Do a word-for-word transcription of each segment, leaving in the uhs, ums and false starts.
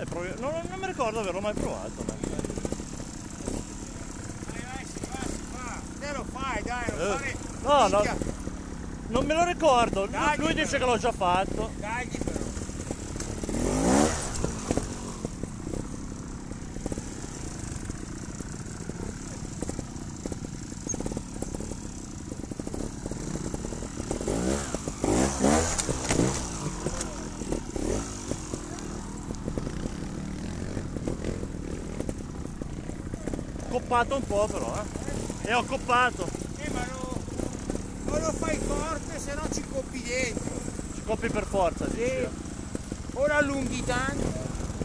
Dai, provi... no, non, non mi ricordo averlo mai provato. Ma... Dai, vai, si fa, si fa. Te lo fai, dai, lo Eh. fare. No, no, Minchia. non me lo ricordo. Dai, Lui dice che l'ho già fatto. Dai, però. Coppato un po' però, eh. E ho coppato. Eh, ma no, o lo fai forte, se no ci coppi dentro. Ci coppi per forza, dici. Sì. O lo allunghi tanto.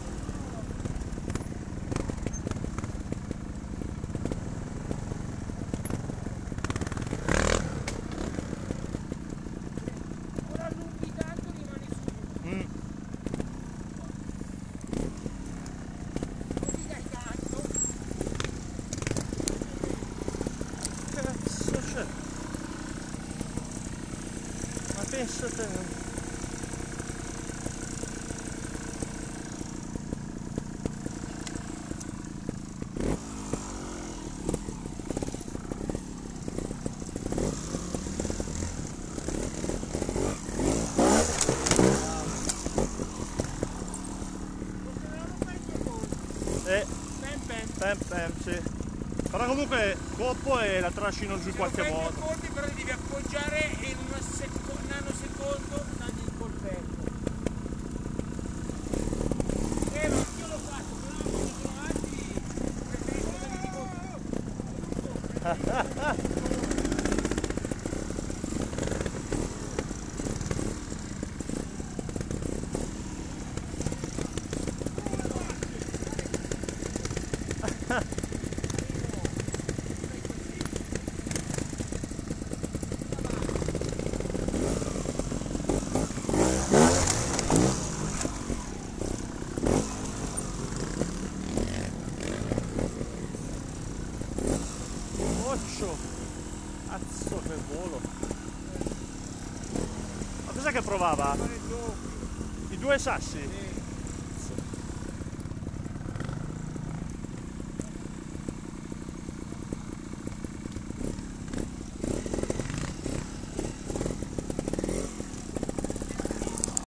O lo allunghi tanto, rimane su. Mm. O gli dai tanto. Cazzo c'è? Ma pensa te. Eh, Pem pem. pem pem, sì. Però comunque coppo e la trascino giù in qualche Se lo modo. prendi a colpi, però li devi appoggiare e in una seco- un nanosecondo dagli il colpetto. Eh, ma io l'ho fatto, però quando sono alti preferisco che mi dico. Occio! Cazzo che volo! Ma cos'è che provava? I due sassi?